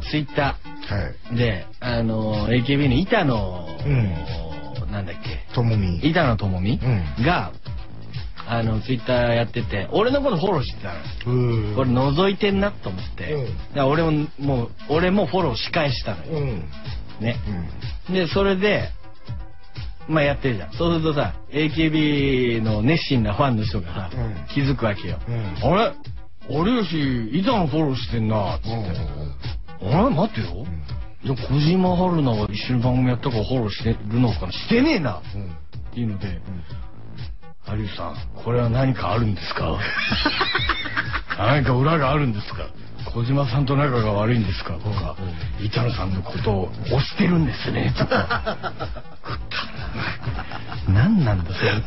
ツイッターで、AKB の板野、なんだっけ、板野友美が、ツイッターやってて、俺のことフォローしてたの。これ覗いてんなと思って、俺もフォローし返したのよ。ね。で、それで、まあやってるじゃん。そうするとさ、AKB の熱心なファンの人がさ、気づくわけよ。あれ有吉、板野フォローしてんな、つって。あれ待ってよ。じゃあ小島春菜が一緒に番組やったからフォローしてるのかな、してねえなっていうので、有吉さん、これは何かあるんですか何か裏があるんですか、小島さんと仲が悪いんですかとか、板野さんのことを推してるんですねとか、何なんだそれ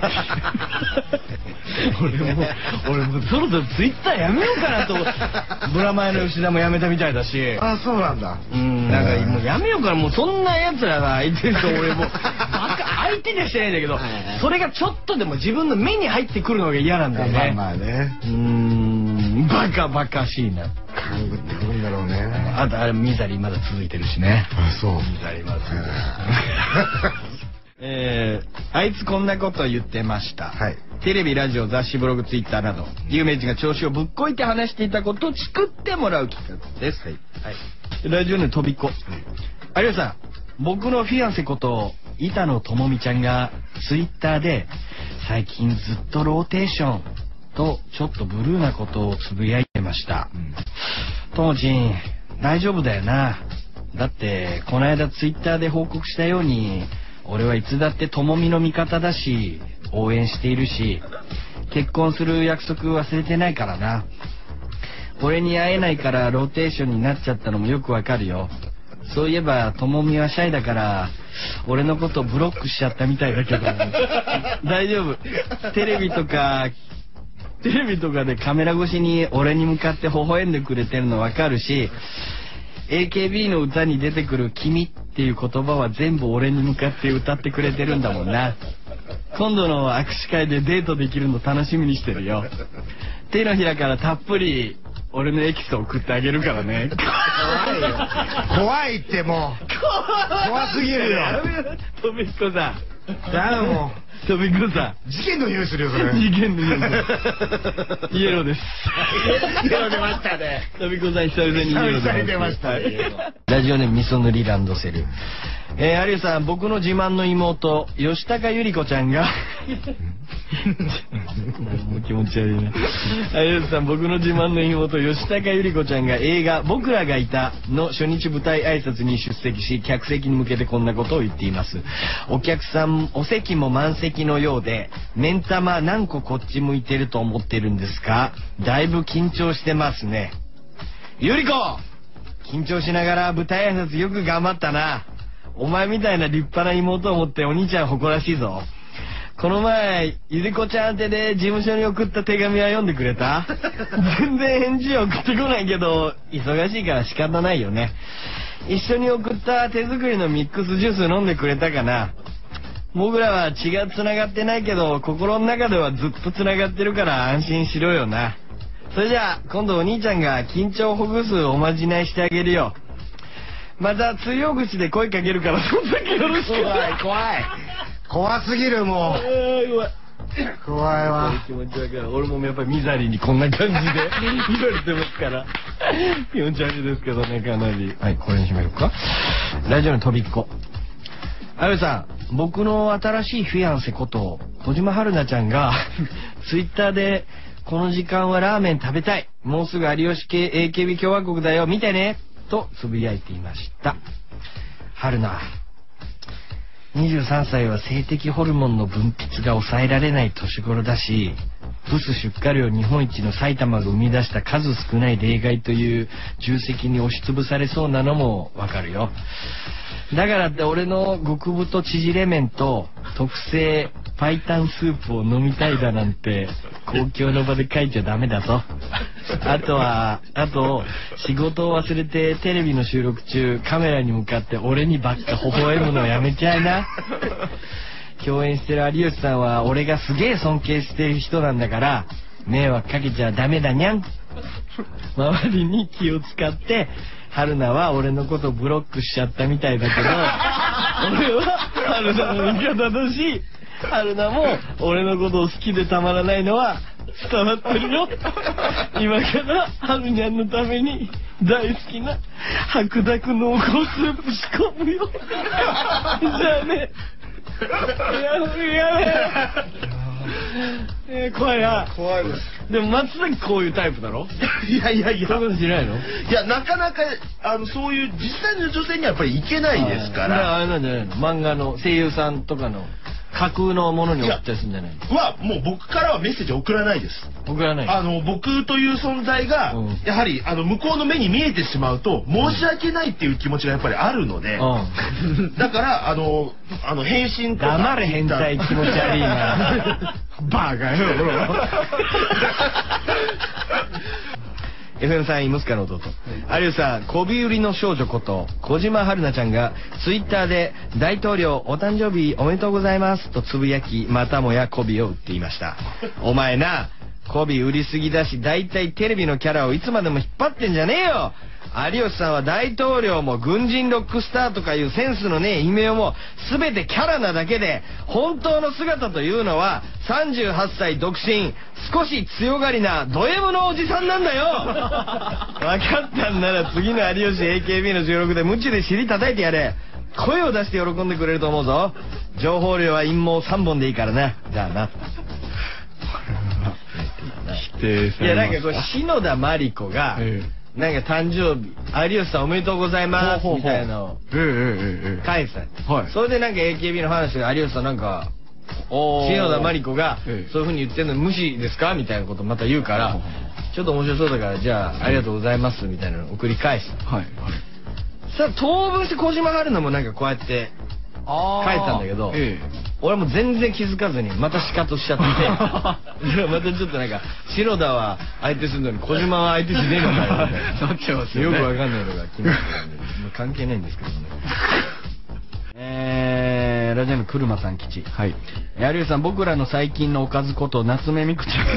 俺もそろそろツイッターやめようかなと。ブラマヨの吉田もやめたみたいだし。 あ、そうなんだ。 なんかもうやめようかな。もうそんな奴らが相手と俺も相手にはしてないんだけど、それがちょっとでも自分の目に入ってくるのが嫌なんだよね。 まあね。 バカしいな。 勘ぐってくるんだろうね。 あとあれミザリーまだ続いてるしね。 あ、そう。 ミザリーまだ続いてるし。あいつこんなこと言ってました。テレビ、ラジオ、雑誌、ブログ、ツイッターなど有名人が調子をぶっこいて話していたことを作ってもらう企画です。ラジオのとびっこ。有吉さん、僕のフィアンセこと板野友美ちゃんがツイッターで最近ずっとローテーションとちょっとブルーなことをつぶやいてました。ともちん大丈夫だよな。だってこの間ツイッターで報告したように俺はいつだって友美の味方だし応援しているし、結婚する約束忘れてないからな。俺に会えないからローテーションになっちゃったのもよくわかるよ。そういえば友美はシャイだから俺のことブロックしちゃったみたいだけど大丈夫。テレビとかでカメラ越しに俺に向かって微笑んでくれてるのわかるし、AKB の歌に出てくる君っていう言葉は全部俺に向かって歌ってくれてるんだもんな。今度の握手会でデートできるの楽しみにしてるよ。手のひらからたっぷり俺のエキスを送ってあげるからね。 怖いってもう怖すぎるよ。 とびっこさん。 もうとびっこさん。事件の匂いするよそれ。 事件の匂い。イエローです。 イエロー出ましたね。 とびっこさん久々にイエロー出ました。 ラジオネームみそ塗りランドセル。有吉さん、僕の自慢の妹吉高由里子ちゃんがもう気持ち悪いな。有吉さん、僕の自慢の妹吉高由里子ちゃんが映画「僕らがいた」の初日舞台挨拶に出席し、客席に向けてこんなことを言っています。お客さんお席も満席のようで、目ん玉何個こっち向いてると思ってるんですか？だいぶ緊張してますね。由里子、緊張しながら舞台挨拶よく頑張ったな。お前みたいな立派な妹を持ってお兄ちゃん誇らしいぞ。この前ゆり子ちゃん宛てで事務所に送った手紙は読んでくれた？全然返事送ってこないけど忙しいから仕方ないよね。一緒に送った手作りのミックスジュース飲んでくれたかな？僕らは血がつながってないけど心の中ではずっとつながってるから安心しろよな。それじゃあ今度お兄ちゃんが緊張をほぐすおまじないしてあげるよ。また通用口で声かけるからその時よろしく。 怖すぎるもう。怖いわ。 気持ち悪いから。俺もやっぱりミザリーにこんな感じで言われてますから気持ち悪いですけどね、かなり。はい、これにしましょうか。ラジオのとびっこ。有吉さん、僕の新しいフィアンセこと小島春菜ちゃんがツイッターでこの時間はラーメン食べたい、もうすぐ有吉系 AKB 共和国だよ見てねとつぶやいていました。春菜、23歳は性的ホルモンの分泌が抑えられない年頃だし、ブス出荷量日本一の埼玉が生み出した数少ない例外という重責に押しつぶされそうなのもわかるよ。だからって俺の極太縮れ麺と特製パイタンスープを飲みたいだなんて公共の場で書いちゃダメだぞ。あと仕事を忘れてテレビの収録中カメラに向かって俺にばっか微笑むのやめちゃいな。共演してる有吉さんは俺がすげえ尊敬してる人なんだから迷惑かけちゃダメだにゃん周りに気を使って春菜は俺のことブロックしちゃったみたいだけど俺は春菜の味方だし、春菜も俺のことを好きでたまらないのは伝わってるよ。今から春にゃんのために大好きな白濁濃厚スープ仕込むよ。じゃあね。怖いな。 怖いです。 でも松崎こういうタイプだろ。 いやいやいや。 そういうことしないの？ いや、なかなかそういう実際の女性にはやっぱりいけないですから。 あれなんじゃないの？漫画の声優さんとかの架空のものに送ったりするんじゃないの？ はもう僕からはメッセージ送らないです。 送らない。 僕という存在がやはり向こうの目に見えてしまうと申し訳ないっていう気持ちがやっぱりあるので、だから返信とか。 黙れ変態気持ち悪いな。バカよ。FM さん、ムスカの弟。有吉さん、こび売りの少女こと小島春菜ちゃんがツイッターで大統領お誕生日おめでとうございますとつぶやき、またもやこびを売っていました。お前な、こび売りすぎだし、だいたいテレビのキャラをいつまでも引っ張ってんじゃねえよ。有吉さんは大統領も軍人ロックスターとかいうセンスのねえ異名も全てキャラなだけで、本当の姿というのは38歳独身、少し強がりなド M のおじさんなんだよ。分かったんなら次の有吉 AKB の収録でムチで尻叩いてやれ。声を出して喜んでくれると思うぞ。情報量は陰謀3本でいいからな。じゃあな。 否定されました。 いや、なんかこれ篠田麻里子がなんか誕生日有吉さんおめでとうございますみたいなのを返した。それでなんか AKB の話で有吉さんなんか篠田麻里子がそういう風に言ってるの無視ですかみたいなことまた言うから、ちょっと面白そうだからじゃあありがとうございますみたいなのを送り返した。さあ当分して小島春菜もなんかこうやって書いてたんだけど、俺も全然気づかずにまたシカトしちゃってまたちょっとなんか篠田は相手するのに小島は相手しねえのかよみたいななっちゃいますよね。よくわかんないのが来ましたんで関係ないんですけどね。ラジオの車さん吉。有吉さん、僕らの最近のおかずこと夏目みくちゃん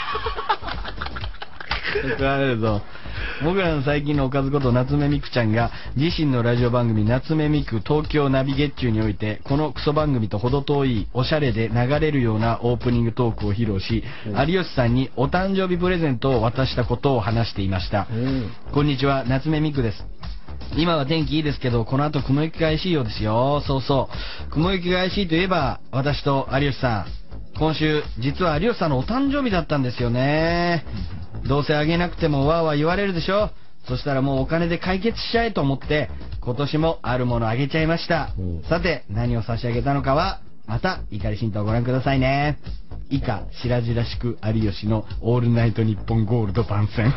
僕らの最近のおかずこと夏目みくちゃんが自身のラジオ番組夏目みく東京ナビ月中においてこのクソ番組と程遠いおしゃれで流れるようなオープニングトークを披露し、有吉さんにお誕生日プレゼントを渡したことを話していました。こんにちは、夏目みくです。今は天気いいですけどこの後雲行きが怪しいようですよ。そうそう、雲行きが怪しいといえば私と有吉さん、今週実は有吉さんのお誕生日だったんですよね。どうせあげなくてもわーわー言われるでしょ。そしたらもうお金で解決しちゃえと思って今年もあるものあげちゃいました。さて何を差し上げたのかはまた怒り神道をご覧くださいね。以下白々しく有吉のオールナイトニッポンゴールド番宣。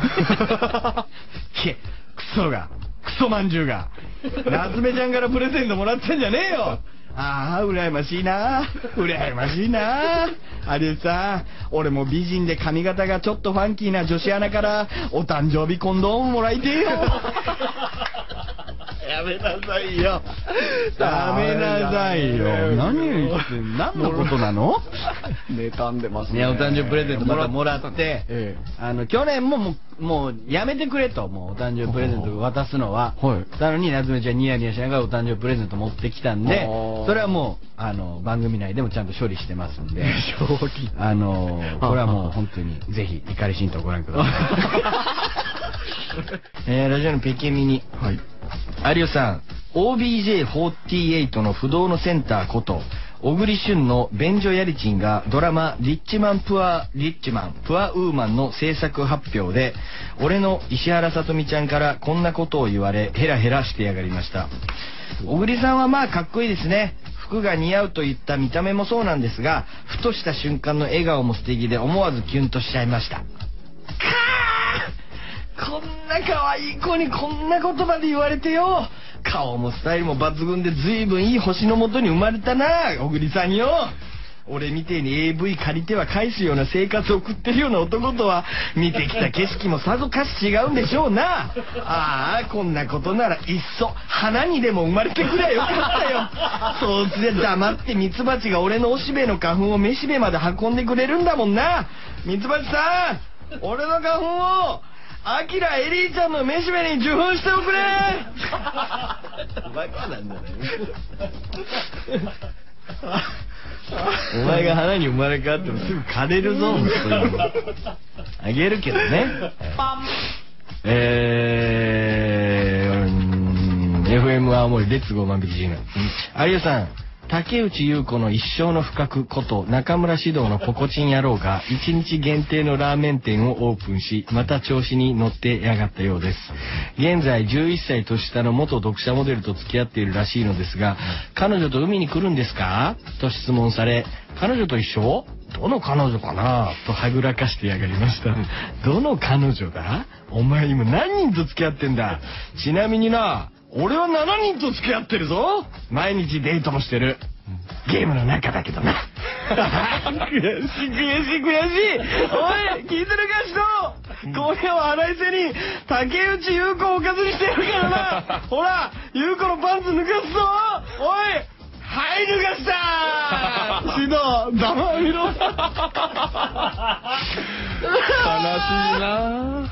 クソがクソまんじゅうが夏目ちゃんからプレゼントもらってんじゃねえよ。ああ、羨ましいな、羨ましいな。有吉さん、俺も美人で髪型がちょっとファンキーな女子アナからお誕生日コンドームもらいてえよ。やめなさいよ。やめなさいよ。何言って何のことなの？ 妬んでますね。 ね、お誕生日プレゼントまたもらって、去年もうやめてくれと、もうお誕生日プレゼント渡すのは。なのに夏目ちゃんニヤニヤしながらお誕生日プレゼント持ってきたんで、それはもう番組内でもちゃんと処理してますんで、これはもう本当にぜひ怒り神道をご覧ください。ラジオのペケミニ。有吉さん、OBJ48 の不動のセンターこと小栗旬の便所やりちんがドラマリッチマンプアウーマンの制作発表で、俺の石原さとみちゃんからこんなことを言われヘラヘラしてやがりました。小栗さんはまあかっこいいですね。服が似合うといった見た目もそうなんですが、ふとした瞬間の笑顔も素敵で思わずキュンとしちゃいました。こんな可愛い子にこんな言葉で言われてよ。顔もスタイルも抜群で随分いい星のもとに生まれたな、小栗さんよ。俺みてえに AV 借りては返すような生活を送ってるような男とは見てきた景色もさぞかし違うんでしょうな。ああ、こんなことならいっそ花にでも生まれてくりゃよかったよ。そうすりゃ黙ってミツバチが俺のおしべの花粉をめしべまで運んでくれるんだもんな。ミツバチさん、 俺の花粉をアキラエリーちゃんのめしべに受粉しておくれ。バカなんだね。お前が花に生まれ変わってもすぐ枯れるぞ。あげるけどね。FM 青森レッツゴー万引きジーナ。有吉さん、竹内優子の一生の不覚こと中村獅童のポコチン野郎が1日限定のラーメン店をオープンし、また調子に乗ってやがったようです。現在11歳年下の元読者モデルと付き合っているらしいのですが、彼女と海に来るんですかと質問され、彼女と一緒？どの彼女かなとはぐらかしてやがりました。どの彼女だ？お前今何人と付き合ってんだ？ちなみにな、俺は7人と付き合ってるぞ。毎日デートもしてる。ゲームの中だけどな。悔しい。おい、聞いてるか人。今夜は腹いせに竹内優子をおかずにしてやるからな。ほら、優子のパンツ抜かすぞ。おい、はい脱がしたシド、ざまみろ。悲しいな。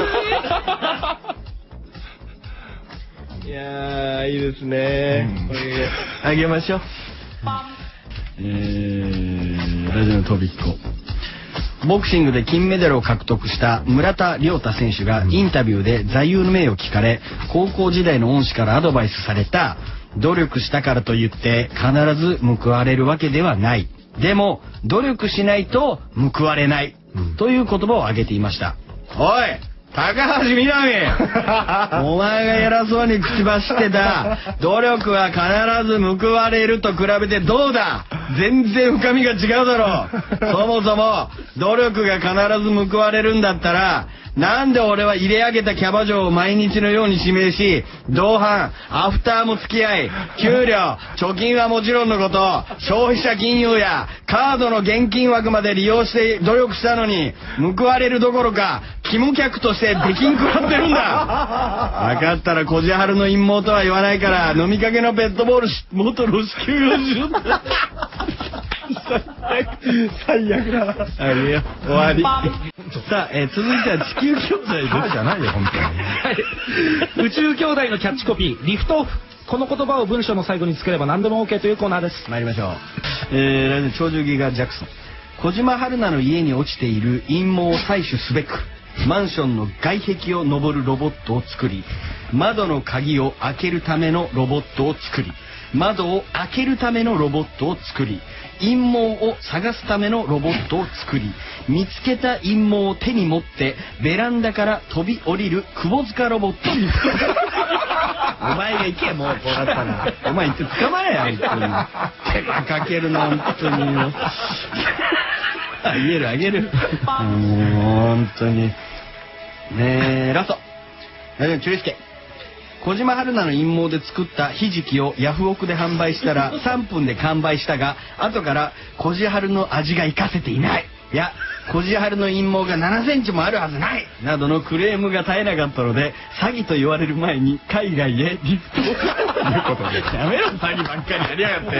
いやー、いいですね。あげましょう。ラジオの飛びっこ。ボクシングで金メダルを獲得した村田亮太選手がインタビューで座右の銘を聞かれ、高校時代の恩師からアドバイスされた。努力したからといって必ず報われるわけではない。でも努力しないと報われない、という言葉を挙げていました。おい、高橋みなみお前が偉そうに口走ってた努力は必ず報われると比べてどうだ。全然深みが違うだろう。そもそも努力が必ず報われるんだったら、なんで俺は入れ上げたキャバ嬢を毎日のように指名し、同伴アフターも付き合い、給料貯金はもちろんのこと、消費者金融やカードの現金枠まで利用して努力したのに、報われるどころか肝客として出禁食らってるんだ。分かったらこじはるの陰謀とは言わないから、飲みかけのペットボール元露出給用しろって。最悪だ。あれよ、終わり。さあ、続いては地球兄弟ですじゃないよ、本当に。 宇宙兄弟のキャッチコピー、リフトオフ。この言葉を文章の最後につければ何でも OK というコーナーです。 参りましょう。ラジオ長寿ギガジャクソン。小島春菜の家に落ちている陰謀を採取すべく、マンションの外壁を登るロボットを作り、窓の鍵を開けるためのロボットを作り、窓を開けるためのロボットを作り、陰謀を探すためのロボットを作り、見つけた陰謀を手に持ってベランダから飛び降りる窪塚ロボット。お前が行け、もうこうなったら。お前行って捕まえや、本当に。手間かけるな、本当に。あげるあげる。本当に。ねえ、ラスト。チュリスケ。小島春菜の陰謀で作ったひじきをヤフオクで販売したら3分で完売したが、後から小島春の味が活かせていない。いや、小島春の陰謀が7センチもあるはずないなどのクレームが絶えなかったので、詐欺と言われる前に海外へリフトをということで。やめろ、詐欺ばっかりやりやがって。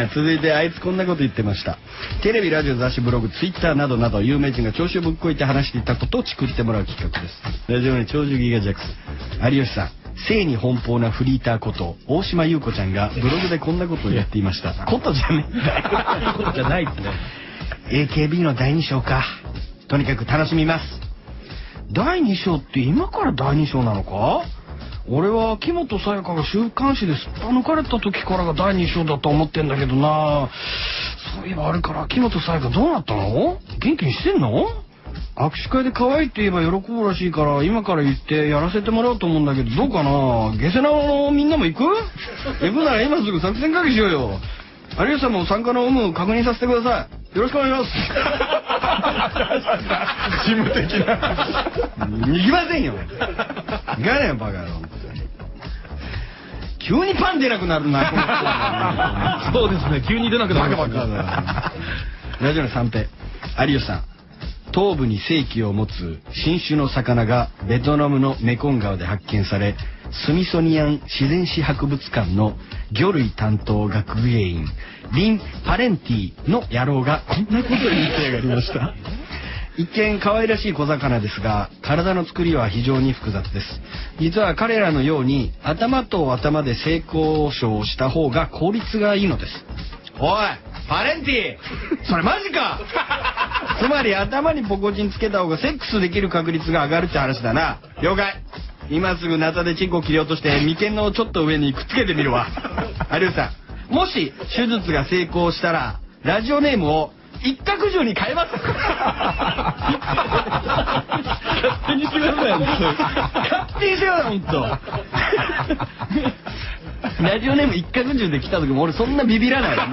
続いて、あいつこんなこと言ってました。テレビ、ラジオ、雑誌、ブログ、ツイッターなどなど有名人が調子をぶっこいて話していたことをチクってもらう企画です。ラジオに長寿ギガジャックス。有吉さん、性に奔放なフリーターこと大島優子ちゃんがブログでこんなことをやっていました。ことじゃねえんだよ。ことじゃないってね。AKB の第2章か。とにかく楽しみます。第2章って今から第2章なのか？俺は木本沙也加が週刊誌ですっぱ抜かれた時からが第2章だと思ってんだけどな。そういえばあれから木本沙也加どうなったの？元気にしてんの？握手会で可愛いって言えば喜ぶらしいから今から言ってやらせてもらおうと思うんだけど、どうかな。ゲセナのみんなも行く？行くなら今すぐ作戦会議しようよ。有吉さんも参加の有無を確認させてください。よろしくお願いします。事務的な。行きませんよ。行かねえよバカ野郎。急にパン出なくなるな。 そうですね、急に出なくなる。 バカバカだ。ラジオの三平。有吉さん。頭部に性器を持つ新種の魚がベトナムのメコン川で発見され、 スミソニアン自然史博物館の魚類担当学芸員リン・パレンティの野郎がこんなことに言ってやがりました。一見可愛らしい小魚ですが、体の作りは非常に複雑です。実は彼らのように頭と頭で性交渉をした方が効率がいいのです。おいパレンティ、それマジかつまり頭にポコチンつけた方がセックスできる確率が上がるって話だな。了解。今すぐナタでチンコ切り落として眉間のちょっと上にくっつけてみるわ。有吉さん、もし手術が成功したらラジオネームを一角獣に変えます。勝手にしてください。勝手にしてください、本当。ラジオネーム一角獣で来た時も俺そんなビビらない。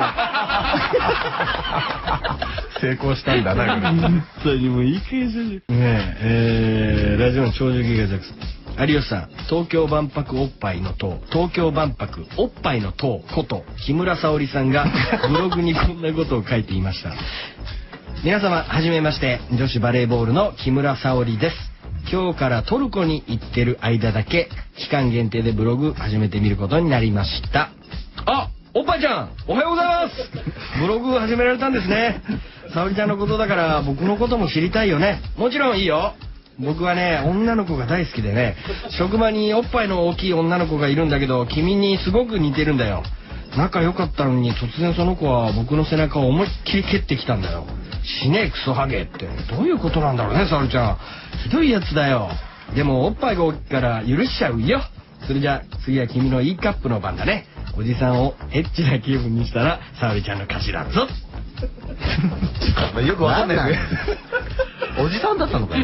成功したんだな。 本当にもういい加減する。ねラジオの長寿ギガジャックス。有吉さん、東京万博おっぱいの塔、東京万博おっぱいの塔こと木村沙織さんがブログにこんなことを書いていました。皆様はじめまして、女子バレーボールの木村沙織です。今日からトルコに行ってる間だけ期間限定でブログ始めてみることになりました。あ、おっぱいちゃん、おはようございます。ブログ始められたんですね。沙織ちゃんのことだから僕のことも知りたいよね。もちろんいいよ。僕はね、女の子が大好きでね、職場におっぱいの大きい女の子がいるんだけど、君にすごく似てるんだよ。仲良かったのに突然その子は僕の背中を思いっきり蹴ってきたんだよ。死ねえクソハゲって、どういうことなんだろうね、沙織ちゃん。ひどいやつだよ。でもおっぱいが大きいから許しちゃうよ。それじゃ次は君の E カップの番だね。おじさんをエッチな気分にしたら沙織ちゃんの勝ちだぞ。 よくわかんないね。おじさんだったのかよ。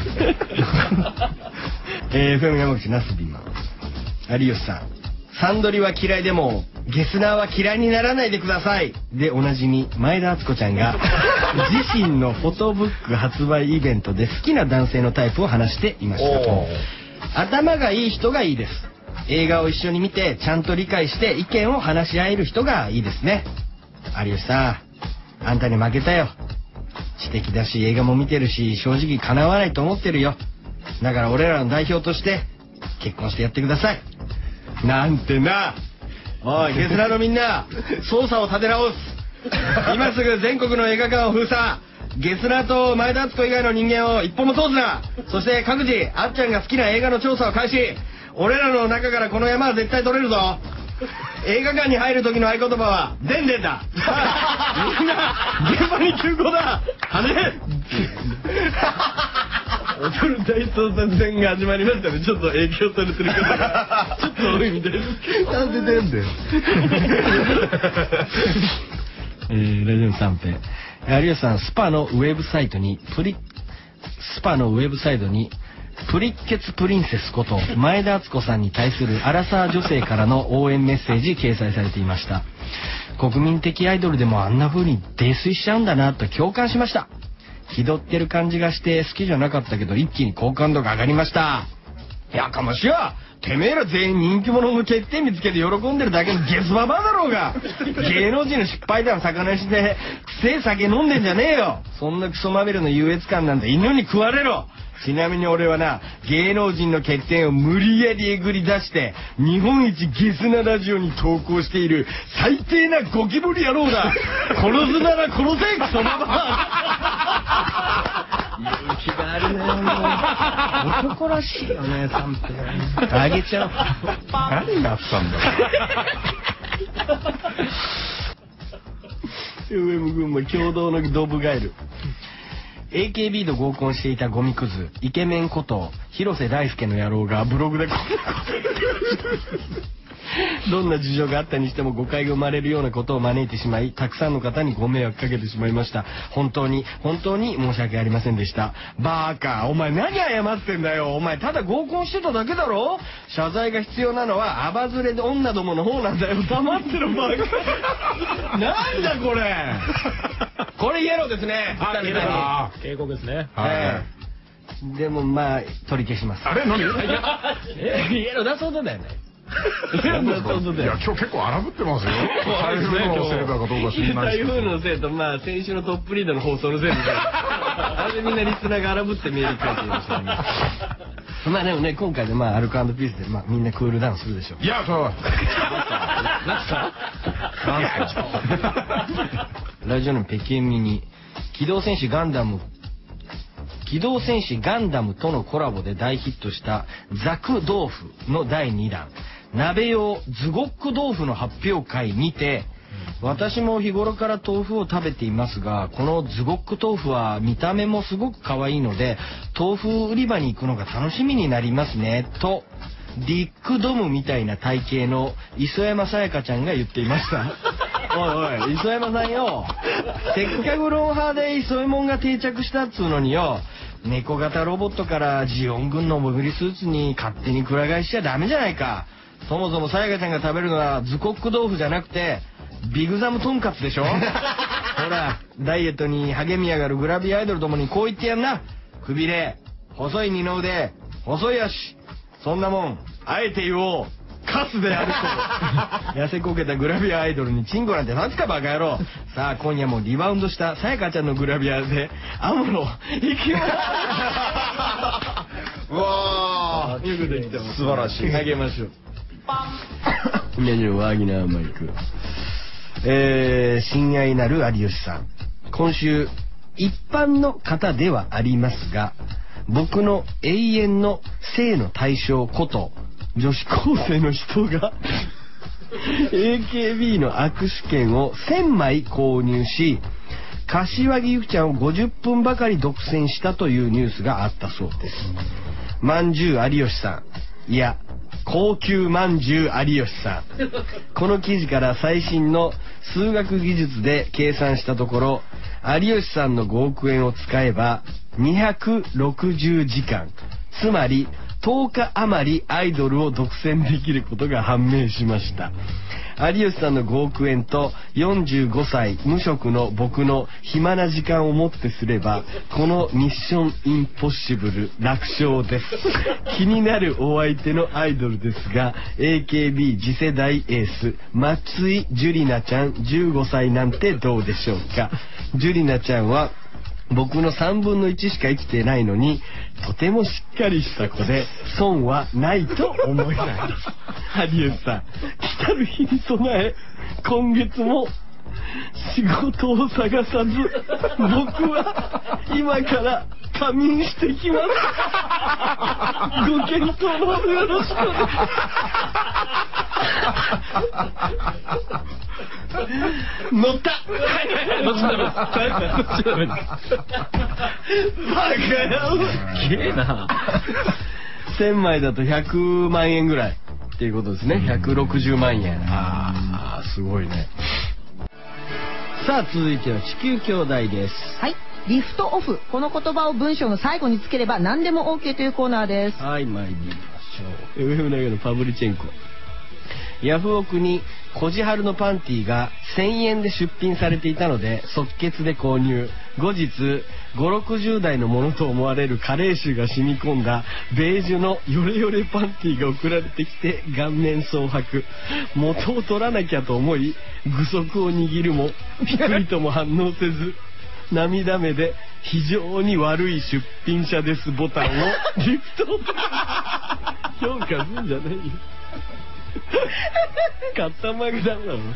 FM 山口ナスビマン。有吉さん、サンドリは嫌いでもゲスナーは嫌いにならないでくださいでおなじみ前田敦子ちゃんが自身のフォトブック発売イベントで好きな男性のタイプを話していました。頭がいい人がいいです。映画を一緒に見てちゃんと理解して意見を話し合える人がいいですね。有吉さん、あんたに負けたよ。知的だし映画も見てるし正直かなわないと思ってるよ。だから俺らの代表として結婚してやってくださいなんてな。おいゲスナーのみんな、捜査を立て直す。今すぐ全国の映画館を封鎖。ゲスナーと前田敦子以外の人間を一歩も通すな。そして各自あっちゃんが好きな映画の調査を開始。俺らの中からこの山は絶対取れるぞ。映画館に入る時の合言葉はでんでんだ。みんな現場に急行だ。羽ね。踊る大捜査線が始まりましたね。ちょっと影響されてる方がちょっと多いみたいです。 なんででんでん。 ラジオ三平。有吉さん、スパのウェブサイトにプリッケツプリンセスこと前田敦子さんに対するアラサー女性からの応援メッセージ掲載されていました。国民的アイドルでもあんな風に泥酔しちゃうんだなと共感しました。気取ってる感じがして好きじゃなかったけど一気に好感度が上がりました。やかましや、てめえら全員人気者の欠点見つけて喜んでるだけのゲスババアだろうが。芸能人の失敗談魚にしてくせえ酒飲んでんじゃねえよ。そんなクソまみれの優越感なんて犬に食われろ。ちなみに俺はな、芸能人の欠点を無理やりえぐり出して日本一ゲスなラジオに投稿している最低なゴキブリ野郎だ。殺すなら殺せクソババア。勇気があるね。男らしいよね、三平。あげちゃおう。 何があったんだろう。 上も群馬共同のドブガエル。AKB と合コンしていたゴミクズイケメンこと広瀬大輔の野郎がブログでこんなこと言ってました。どんな事情があったにしても誤解が生まれるようなことを招いてしまい、たくさんの方にご迷惑かけてしまいました。本当に申し訳ありませんでした。バーカ、お前何謝ってんだよ。お前ただ合コンしてただけだろ。謝罪が必要なのはアバズレで女どもの方なんだよ。黙ってろバーカ。なんだこれ。これイエローですね。 警告ですね。 でもまあ取り消します。 あれ何？ イエローだそうだよね。 いや今日結構荒ぶってますよ。台風のせいだかどうか知らないですけど。 台風のせいとまあ先週のトップリードの放送のせいみたいな。あれでみんなリスナーが荒ぶってメール書いていましたね。 まあでもね、今回でアルコ&ピースでみんなクールダウンするでしょ。 いや、そう。 なんすかラジオの北京ミニ、機動戦士ガンダムとのコラボで大ヒットしたザク豆腐の第2弾、鍋用ズゴック豆腐の発表会にて、私も日頃から豆腐を食べていますが、このズゴック豆腐は見た目もすごく可愛いので、豆腐売り場に行くのが楽しみになりますね、とディックドムみたいな体型の磯山さやかちゃんが言っていました。おいおい、磯山さんよ、せっかくロンハーで磯右衛門が定着したっつうのによ、猫型ロボットからジオン軍の潜りスーツに勝手にくら替えしちゃダメじゃないか。そもそもさやかちゃんが食べるのはズコック豆腐じゃなくてビグザムトンカツでしょ。ほら、ダイエットに励み上がるグラビアアイドルどもにこう言ってやんな。くびれ、細い二の腕、細い足、そんなもんあえて言おう、カスであると。痩せこけたグラビアアイドルにチンコなんて立つかバカ野郎。さあ今夜もリバウンドしたさやかちゃんのグラビアでアムロ行きます。 うわー、いうこと言ってます。 素晴らしい。 あげましょう。メニューワギナーマイク。親愛なる有吉さん、今週一般の方ではありますが、僕の永遠の性の対象こと女子高生の人がAKB の握手券を1000枚購入し、柏木由紀ちゃんを50分ばかり独占したというニュースがあったそうです。まんじゅう有吉さん、いや高級まんじゅう有吉さん、この記事から最新の数学技術で計算したところ、有吉さんの5億円を使えば260時間、つまり10日余りアイドルを独占できることが判明しました。有吉さんの5億円と45歳無職の僕の暇な時間をもってすれば、このミッションインポッシブル楽勝です。気になるお相手のアイドルですが、 AKB 次世代エース松井樹里奈ちゃん15歳なんてどうでしょうか。樹里奈ちゃんは僕の3分の1しか生きてないのに、とてもしっかりした子で損はないと思えないです。有吉さん、来たる日に備え今月も仕事を探さず僕は今から仮眠してきます。ご検討のよろしくお願いします。乗った。 どっちダメです。どっちダメです。 バカ野郎。 きれいな。 1000枚だと100万円ぐらいっていうことですね。160万円。ああ、すごいね。さあ続いては地球兄弟です。 はい。リフトオフ。この言葉を文章の最後につければ何でも OK というコーナーです。 はい、参りましょう。FM 内のパブリチェンコ。ヤフオクにコジハルのパンティが1000円で出品されていたので即決で購入。後日5、60代のものと思われる加齢臭が染み込んだベージュのヨレヨレパンティが送られてきて顔面蒼白。元を取らなきゃと思い具足を握るもピクリとも反応せず、涙目で非常に悪い出品者ですボタンをリフト評価するんじゃないよ。買ったまげだなの。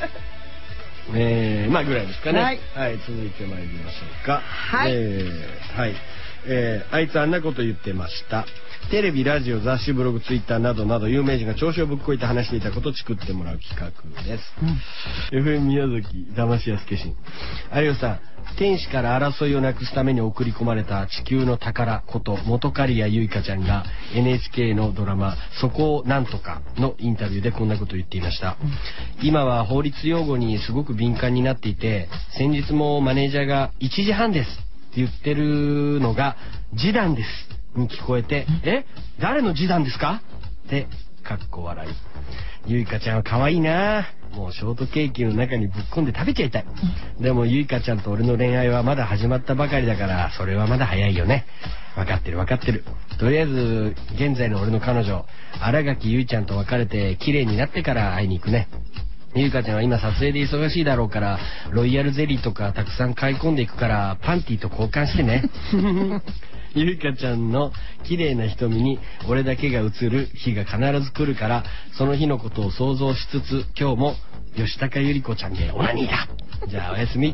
まあぐらいですかね。はい、はい、続いてまいりましょうか。 はい。 はい。あいつあんなこと言ってました。テレビ、ラジオ、雑誌、ブログ、ツイッターなどなど有名人が調子をぶっこいて話していたことをチクってもらう企画です。FM 宮崎騙しやすけしん。有吉さん、天使から争いをなくすために送り込まれた地球の宝こと本刈谷結花ちゃんが NHK のドラマ「そこをなんとか」のインタビューでこんなことを言っていました。今は法律用語にすごく敏感になっていて、先日もマネージャーが1時半ですって言ってるのが示談ですに聞こえて、誰の示談ですかってかっこ笑い。ゆいかちゃんは可愛いな。もうショートケーキの中にぶっ込んで食べちゃいたい。でもゆいかちゃんと俺の恋愛はまだ始まったばかりだから、それはまだ早いよね。分かってる分かってる。とりあえず現在の俺の彼女新垣ゆいちゃんと別れて綺麗になってから会いに行くね。ゆいかちゃんは今撮影で忙しいだろうから、ロイヤルゼリーとかたくさん買い込んでいくからパンティと交換してね。 ゆいかちゃんの綺麗な瞳に俺だけが映る日が必ず来るから、その日のことを想像しつつ、今日も吉高由里子ちゃんでオナニーだ。じゃあおやすみ。いや、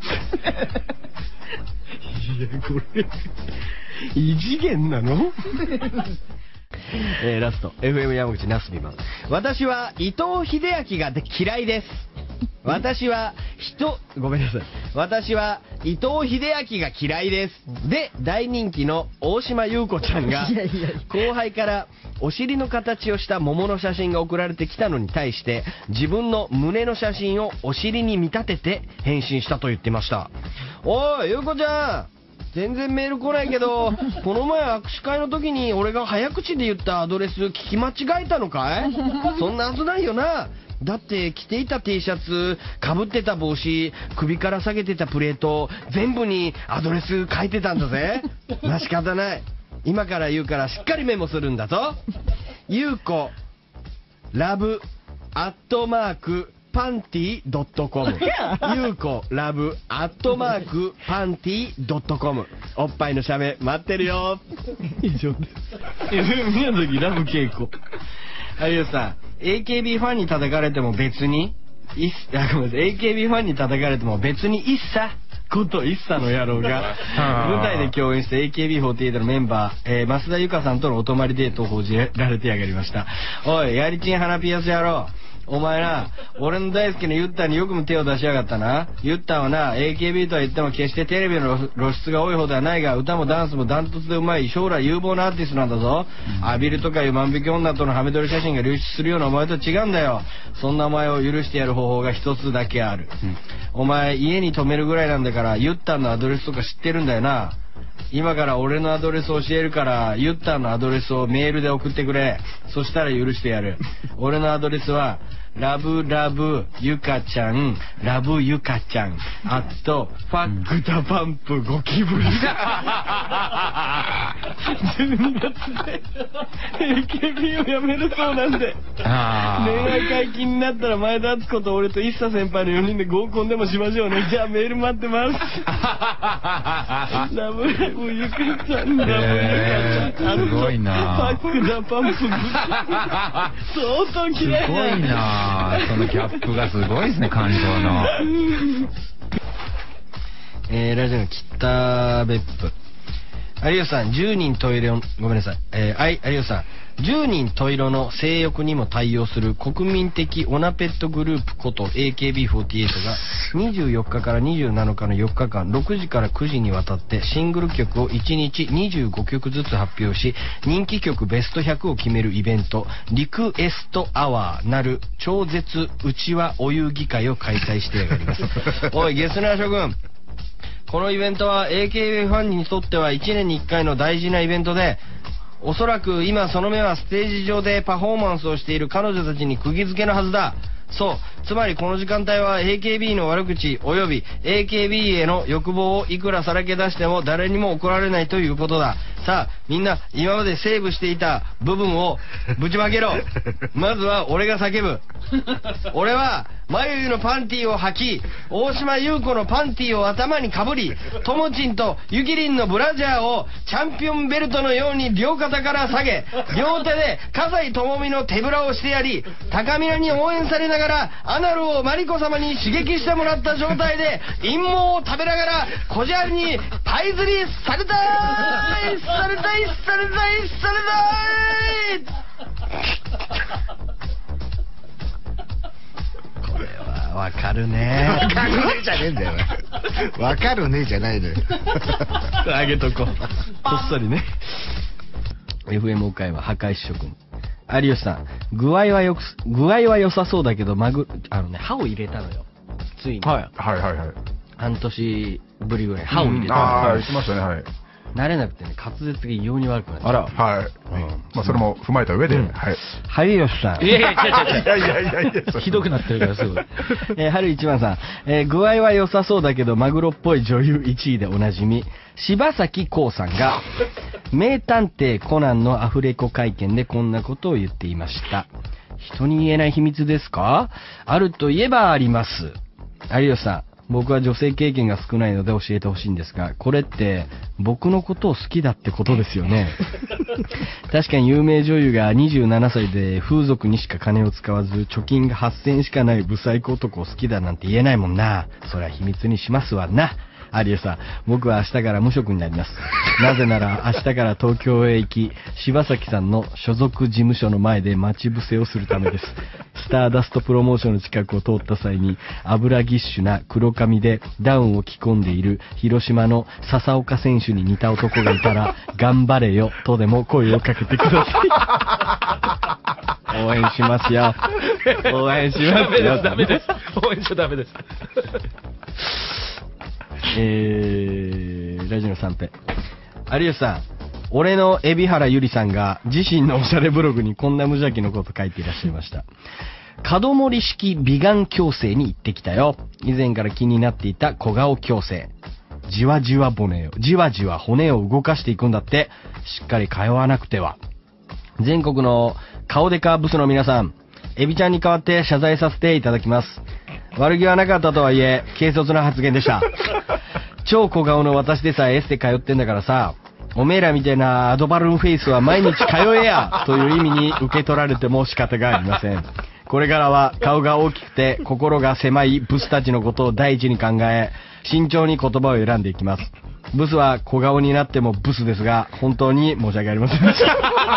これ異次元なの？ラスト FM 山口ナスビマン。私は伊藤英明が嫌いです。ごめんなさい。私は伊藤英明が嫌いです。で、大人気の大島優子ちゃんが後輩からお尻の形をした桃の写真が送られてきたのに対して、自分の胸の写真をお尻に見立てて返信したと言ってました。おい、優子ちゃん、全然メール来ないけど、この前握手会の時に俺が早口で言ったアドレス聞き間違えたのかい？そんなはずないよな。だって着ていた T シャツ、かぶってた帽子、首から下げてたプレート、全部にアドレス書いてたんだぜ。まあ仕方ない。今から言うからしっかりメモするんだぞ。ゆうこラブアットマークパンティ.com ゆうこラブアットマークパンティ.com おっぱいの写メ待ってるよ。以上です。宮崎ラブ稽古。有吉さん、AKB ファンに叩かれても別にごめんなさい、AKB ファンに叩かれても別に一茶こと一茶の野郎が舞台で共演した AKB48 のメンバー、増田由香さんとのお泊まりデートを報じられてやがりました。おい、やりちん花ピアス野郎、お前な、俺の大好きなユッタによくも手を出しやがったな。ユッタはな、AKB とは言っても決してテレビの露出が多い方ではないが、歌もダンスもダントツでうまい将来有望なアーティストなんだぞ。アビルとかいう万引き女とのハメ撮り写真が流出するようなお前と違うんだよ。そんなお前を許してやる方法が一つだけある。お前家に泊めるぐらいなんだから、ユッタのアドレスとか知ってるんだよな。今から俺のアドレスを教えるから、ユッタのアドレスをメールで送ってくれ。そしたら許してやる。俺のアドレスはラブラブゆかちゃんラブゆかちゃんファックダパンプゴキブリ。12月で AKB をやめるそうなんで、恋愛解禁になったら前田敦子と俺と一茶先輩の4人で合コンでもしましょうね。じゃあメール待ってます。ラブラブゆかちゃんラブゆかちゃん、 すごいな。 ファックダパンプ相当嫌いな。 すごいな。そのギャップがすごいですね、感情の。 ラジオの北別府。有吉さん、10人十色、ごめんなさい。有吉さん、10人十色の性欲にも対応する国民的オナペットグループこと AKB48 が24日から27日の4日間6時から9時にわたってシングル曲を1日25曲ずつ発表し、人気曲ベスト100を決めるイベント、リクエストアワーなる超絶うちわお遊戯会を開催してやがります。おい、ゲスナー諸君。このイベントは AKB ファンにとっては1年に1回の大事なイベントで、おそらく今その目はステージ上でパフォーマンスをしている彼女たちに釘付けのはずだ。そう、つまりこの時間帯は AKB の悪口および AKB への欲望をいくらさらけ出しても誰にも怒られないということだ。さあみんな今までセーブしていた部分をぶちまけろ。まずは俺が叫ぶ。俺はまゆゆのパンティーを履き、大島優子のパンティーを頭にかぶり、ともちんとゆきりんのブラジャーをチャンピオンベルトのように両肩から下げ、両手で笠井智美の手ぶらをしてやり、高宮に応援されながらアナルをマリコ様に刺激してもらった状態で陰謀を食べながらこじゃりにパイ釣りされたーいされたいされたいされたい。これはわかるね。 わかるねじゃねえんだよ。わかるねじゃないのよ。 あげとこう。こっそりね。FM 岡山破壊諸君。有吉さん、具合は良さそうだけど、歯を入れたのよ。ついに。 はいはいはいはい。 半年ぶりぐらい歯を入れた。 ああ、言ってましたね、はい。 慣れなくてね、滑舌が異様に悪くなっちゃう。 あら、はい。まあそれも踏まえた上で、はい。 有吉さん。 いやいやひどくなってるからすごい。 春一番さん、具合は良さそうだけどマグロっぽい女優1位でおなじみ柴咲コウさんが名探偵コナンのアフレコ会見でこんなことを言っていました。人に言えない秘密ですか？あるといえばあります。有吉さん、 僕は女性経験が少ないので教えてほしいんですが、これって僕のことを好きだってことですよね。確かに有名女優が27歳で風俗にしか金を使わず貯金が8000円しかないブサイク男を好きだなんて言えないもんな。それは秘密にしますわな。有吉さん、僕は明日から無職になります。なぜなら明日から東京へ行き、柴崎さんの所属事務所の前で待ち伏せをするためです。スターダストプロモーションの近くを通った際に、油ぎっしゅな黒髪でダウンを着込んでいる広島の笹岡選手に似た男がいたら、頑張れよとでも声をかけてください。応援しますよ。応援しますよ。 ダメです。応援しちゃダメです。 ラジオの3点。有吉さん、俺の海老原ゆりさんが自身のおしゃれブログにこんな無邪気のこと書いていらっしゃいました。角盛り式美顔矯正に行ってきたよ。以前から気になっていた小顔矯正。じわじわ骨を動かしていくんだって。しっかり通わなくては。全国の顔デカブスの皆さん、エビちゃんに代わって謝罪させていただきます。悪気はなかったとはいえ、軽率な発言でした。超小顔の私でさえエステ通ってんだからさ、おめえらみたいなアドバルーンフェイスは毎日通えやという意味に受け取られても仕方がありません。これからは顔が大きくて心が狭いブスたちのことを第一に考え、慎重に言葉を選んでいきます。ブスは小顔になってもブスですが、本当に申し訳ありませんでした。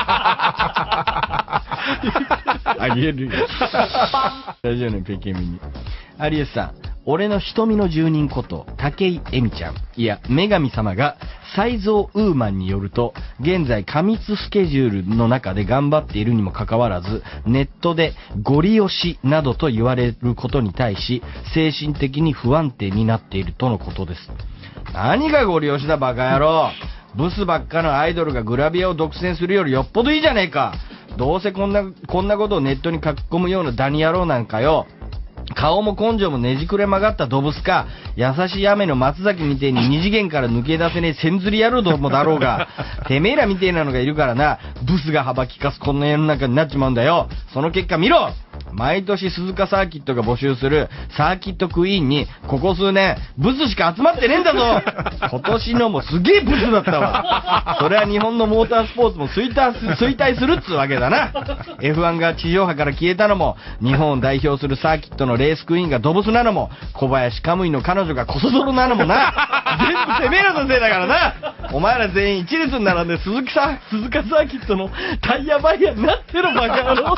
ありえるよ。ラジオのペケミに。有吉さん、俺の瞳の住人こと武井絵美ちゃん、いや女神様が才蔵ウーマンによると、現在過密スケジュールの中で頑張っているにもかかわらず、ネットでゴリ押しなどと言われることに対し精神的に不安定になっているとのことです。何がゴリ押しだバカ野郎。ブスばっかのアイドルがグラビアを独占するよりよっぽどいいじゃねえか。どうせこんなことをネットに書き込むようなダニ野郎なんかよ。顔も根性もねじくれ曲がった動物か、優しい雨の松崎みてえに二次元から抜け出せねえ千釣り野郎どもだろうが、てめえらみてえなのがいるからな、ブスが幅利かすこんな世の中になっちまうんだよ。その結果見ろ。毎年鈴鹿サーキットが募集するサーキットクイーンにここ数年ブスしか集まってねえんだぞ。今年のもすげえブスだったわ。それは日本のモータースポーツも衰退するっつうわけだな。F1 が地上波から消えたのも、日本を代表するサーキットのレースクイーンがドブスなのも、小林カムイの彼女がコソ泥なのもな。全部てめえらのせいだからな。お前ら全員一列に並んで鈴鹿サーキットのタイヤバイヤーになってろバカ野郎。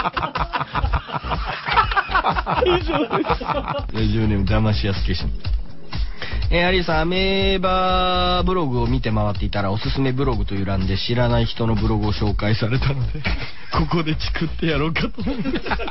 以上です。ラジオネーム騙しやすけし。有吉さん、アメーバブログを見て回っていたら、おすすめブログという欄で知らない人のブログを紹介されたので、ここでチクってやろうかと思います。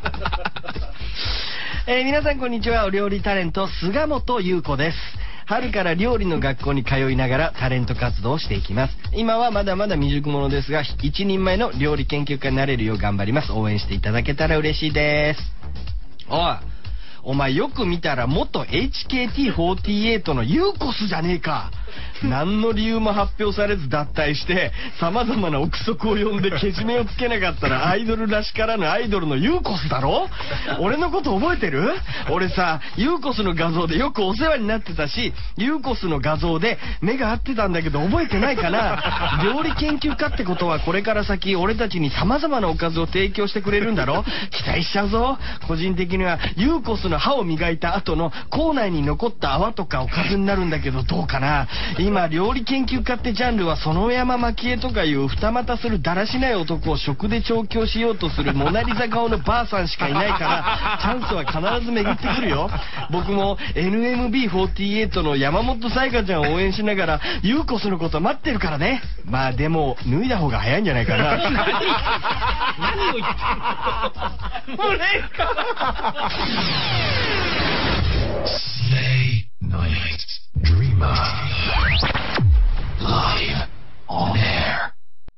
皆さんこんにちは。お料理タレント菅本優子です。春から料理の学校に通いながらタレント活動をしていきます。今はまだまだ未熟者ですが、一人前の料理研究家になれるよう頑張ります。応援していただけたら嬉しいです。お前よく見たら元 HKT48 のユーコスじゃねえか。何の理由も発表されず脱退して様々な憶測を呼んでけじめをつけなかったらアイドルらしからぬアイドルのユーコスだろ。俺のこと覚えてる？俺さ、ユーコスの画像でよくお世話になってたし、ユーコスの画像で目が合ってたんだけど覚えてないかな。料理研究家ってことはこれから先俺たちに様々なおかずを提供してくれるんだろ。期待しちゃうぞ。個人的にはユーコスの歯を磨いた後の口内に残った泡とかおかずになるんだけどどうかな。今料理研究家ってジャンルは園山蒔絵とかいう二股するだらしない男を食で調教しようとするモナリザ顔のばあさんしかいないからチャンスは必ず巡ってくるよ。僕も NMB48 の山本彩香ちゃんを応援しながらユーコスのこと待ってるからね。まあでも脱いだ方が早いんじゃないかな。何を言ってんの。無礼か。 Stay Night Dreamer Live on air.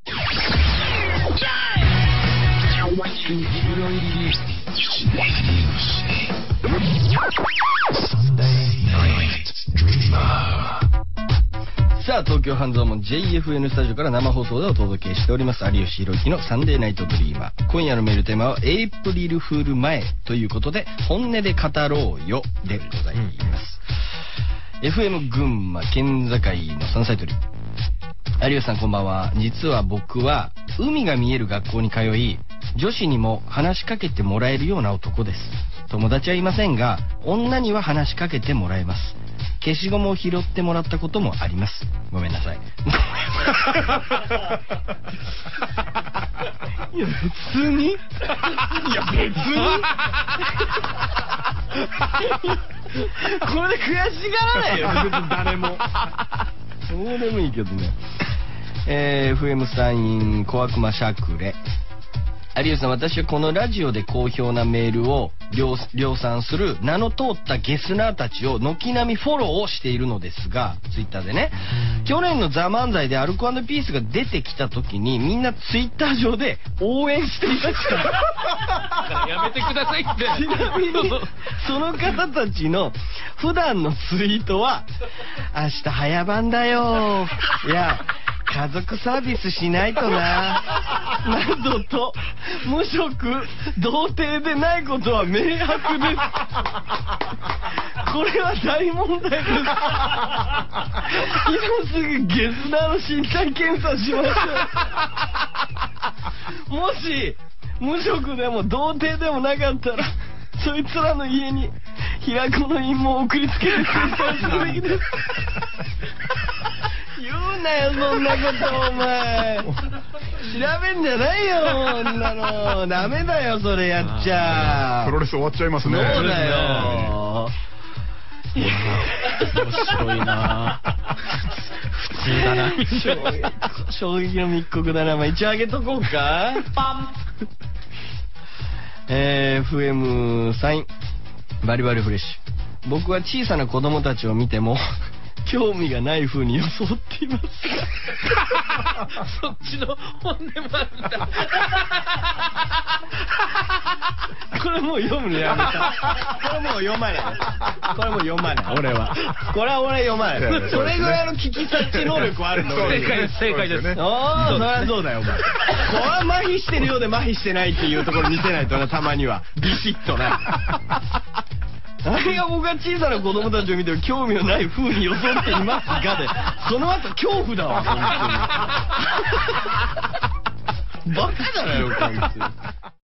Sunday Night Dreamer。 さあ、東京半蔵門 JFN スタジオから生放送でお届けしております有吉弘行のサンデーナイトドリーマー。今夜のメールテーマはエイプリルフール前ということで、本音で語ろうよでございます。 FM 群馬県境の山菜採り。有吉さんこんばんは。実は僕は海が見える学校に通い、女子にも話しかけてもらえるような男です。友達はいませんが、女には話しかけてもらえます。消しゴムを拾ってもらったこともあります。ごめんなさい。いや別に、いや別にこれで悔しがらないよ別に誰も。どうでもいいけどね。FM サイン小悪魔しゃくれ。有吉さん、私はこのラジオで好評なメールを量産する名の通ったゲスナーたちを軒並みフォローをしているのですが、ツイッターでね、去年のザ・漫才でアルコ&ピースが出てきた時にみんなツイッター上で応援していました。 やめてくださいって。 ちなみにその方たちの普段のツイートは、明日早番だよ、いや家族サービスしないとな、などと無職童貞でないことは明白です。これは大問題です。今すぐゲスナーの身体検査しましょう。もし無職でも童貞でもなかったら、そいつらの家に平子の陰謀を送りつけて検査するべきです。言うなよそんなことお前。調べんじゃないよそんなの。ダメだよそれやっちゃ。 プロレス終わっちゃいますね。 そうだよ。 面白いな。普通だな。 衝撃の密告だな。まあ一応あげとこうか。パン。FM サインバリバリフレッシュ。僕は小さな子供たちを見ても興味がない風に装っています。 そっちの本音もあるんだ。 これもう読むのやめた。これもう読まない。これもう読まない。俺は。これは俺読まない。それぐらいの聞き察知能力はあるの。 正解です、正解です。 ああ、そりゃそうだよお前。これは麻痺してるようで麻痺してないっていうところ見せないとな、たまにはビシッとな。あれが僕が小さな子供たちを見ても興味のない風に装っていますがで、その後恐怖だわ本当に。バカじゃないよこいつ。